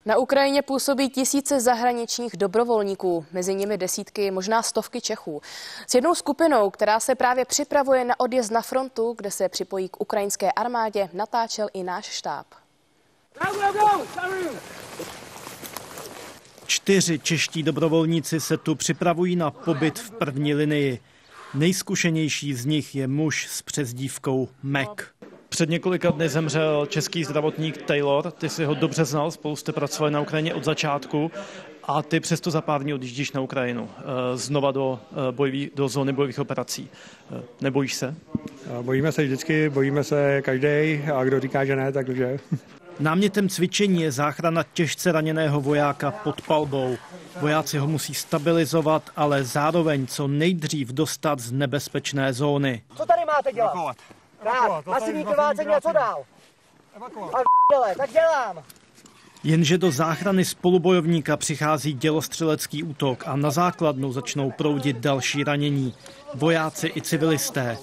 Na Ukrajině působí tisíce zahraničních dobrovolníků, mezi nimi desítky, možná stovky Čechů. S jednou skupinou, která se právě připravuje na odjezd na frontu, kde se připojí k ukrajinské armádě, natáčel i náš štáb. 4 čeští dobrovolníci se tu připravují na pobyt v první linii. Nejzkušenější z nich je muž s přezdívkou Mac. Před několika dny zemřel český zdravotník Taylor. Ty si ho dobře znal, spolu jste pracovali na Ukrajině od začátku a ty přesto za pár dní odjíždíš na Ukrajinu. Znova do zóny bojových operací. Nebojíš se? Bojíme se vždycky, bojíme se každý a kdo říká, že ne, tak lže. Námětem cvičení je záchrana těžce raněného vojáka pod palbou. Vojáci ho musí stabilizovat, ale zároveň co nejdřív dostat z nebezpečné zóny. Co tady máte dělat? Masivní krvácení a co dál? Tak dělám. Jenže do záchrany spolubojovníka přichází dělostřelecký útok a na základnu začnou proudit další ranění. Vojáci i civilisté.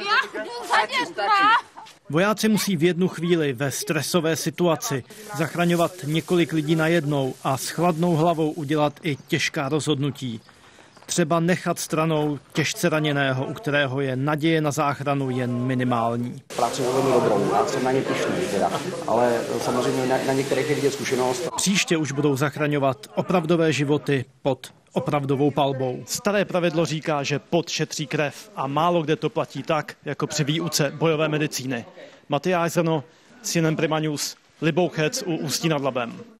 Vojáci musí v jednu chvíli ve stresové situaci zachraňovat několik lidí najednou a s chladnou hlavou udělat i těžká rozhodnutí. Třeba nechat stranou těžce raněného, u kterého je naděje na záchranu jen minimální. Práce je velmi dobrou, já jsem na ně pyšný, ale samozřejmě na některých je vidět zkušenost. Příště už budou zachraňovat opravdové životy pod opravdovou palbou. Staré pravidlo říká, že pot šetří krev a málo kde to platí tak, jako při výuce bojové medicíny. Matyáš Zrno, CNN Prima News, Libouchec u Ústí nad Labem.